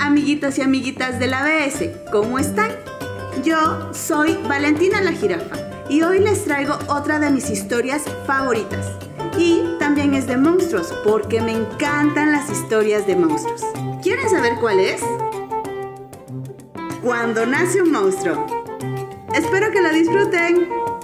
amiguitos y amiguitas del ABS, ¿cómo están? Yo soy Valentina la Jirafa y hoy les traigo otra de mis historias favoritas. Y también es de monstruos, porque me encantan las historias de monstruos. ¿Quieren saber cuál es? Cuando nace un monstruo. Espero que lo disfruten.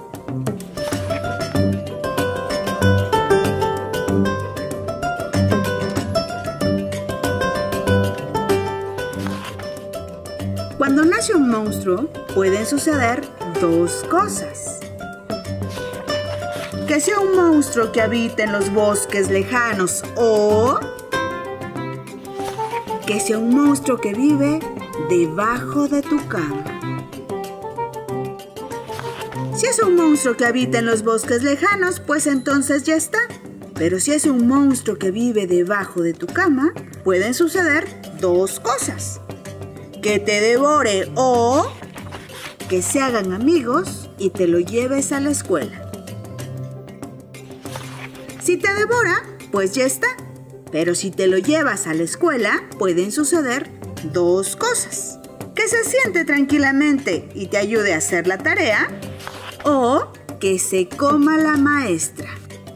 Cuando nace un monstruo, pueden suceder dos cosas. Que sea un monstruo que habita en los bosques lejanos o que sea un monstruo que vive debajo de tu cama. Si es un monstruo que habita en los bosques lejanos, pues entonces ya está. Pero si es un monstruo que vive debajo de tu cama, pueden suceder dos cosas. Que te devore o que se hagan amigos y te lo lleves a la escuela. Si te devora, pues ya está. Pero si te lo llevas a la escuela, pueden suceder dos cosas. Que se siente tranquilamente y te ayude a hacer la tarea o que se coma la maestra.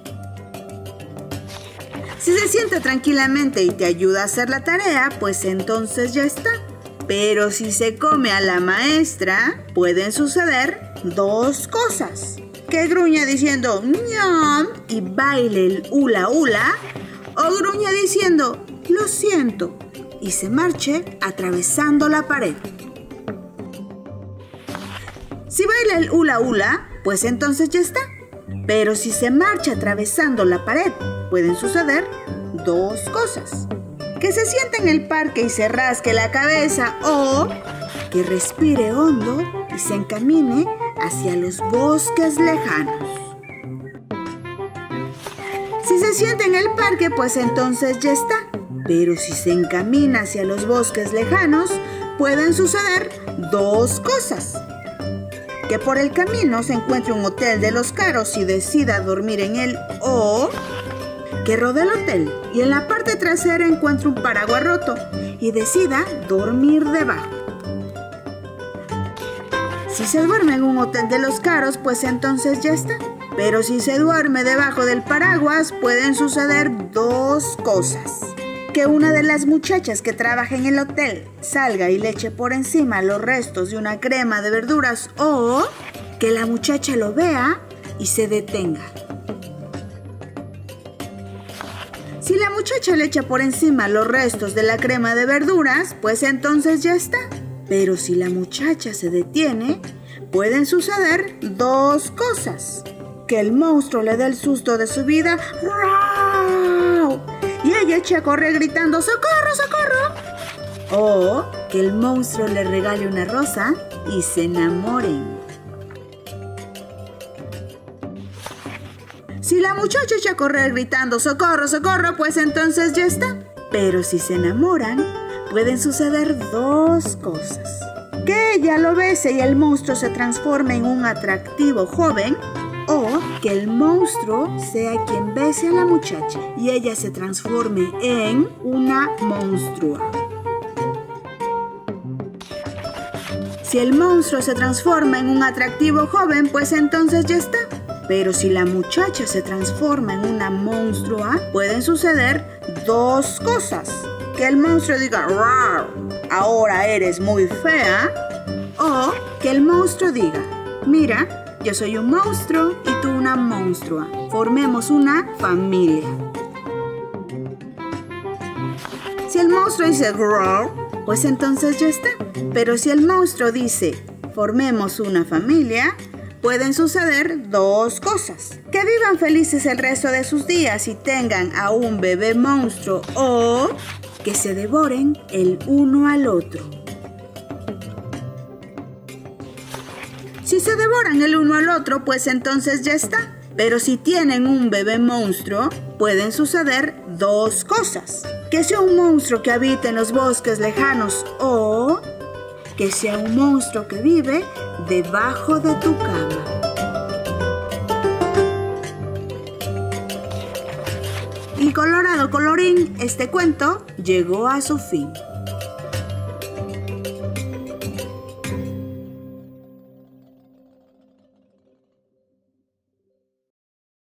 Si se siente tranquilamente y te ayuda a hacer la tarea, pues entonces ya está. Pero si se come a la maestra, pueden suceder dos cosas. Que gruña diciendo ñam y baile el hula hula, o gruña diciendo lo siento y se marche atravesando la pared. Si baila el hula hula, pues entonces ya está. Pero si se marcha atravesando la pared, pueden suceder dos cosas. Que se siente en el parque y se rasque la cabeza o que respire hondo y se encamine hacia los bosques lejanos. Si se siente en el parque, pues entonces ya está. Pero si se encamina hacia los bosques lejanos, pueden suceder dos cosas. Que por el camino se encuentre un hotel de los caros y decida dormir en él o que rodee el hotel y en la parte trasera encuentre un paraguas roto y decida dormir debajo. Si se duerme en un hotel de los caros, pues entonces ya está. Pero si se duerme debajo del paraguas, pueden suceder dos cosas. Que una de las muchachas que trabaja en el hotel salga y le eche por encima los restos de una crema de verduras o que la muchacha lo vea y se detenga. Si la muchacha le echa por encima los restos de la crema de verduras, pues entonces ya está. Pero si la muchacha se detiene, pueden suceder dos cosas. Que el monstruo le dé el susto de su vida ¡Rau! Y ella eche a correr gritando ¡socorro, socorro! O que el monstruo le regale una rosa y se enamoren. Si la muchacha echa a correr gritando ¡socorro, socorro!, pues entonces ya está. Pero si se enamoran, pueden suceder dos cosas. Que ella lo bese y el monstruo se transforme en un atractivo joven o que el monstruo sea quien bese a la muchacha y ella se transforme en una monstrua. Si el monstruo se transforma en un atractivo joven, pues entonces ya está. Pero si la muchacha se transforma en una monstrua, pueden suceder dos cosas. Que el monstruo diga ¡rar! Ahora eres muy fea. O que el monstruo diga mira, yo soy un monstruo y tú una monstrua. Formemos una familia. Si el monstruo dice ¡rar! Pues entonces ya está. Pero si el monstruo dice formemos una familia, pueden suceder dos cosas. Que vivan felices el resto de sus días y tengan a un bebé monstruo o que se devoren el uno al otro. Si se devoran el uno al otro, pues entonces ya está. Pero si tienen un bebé monstruo, pueden suceder dos cosas. Que sea un monstruo que habita en los bosques lejanos o que sea un monstruo que vive debajo de tu cama. Y colorado colorín, este cuento llegó a su fin.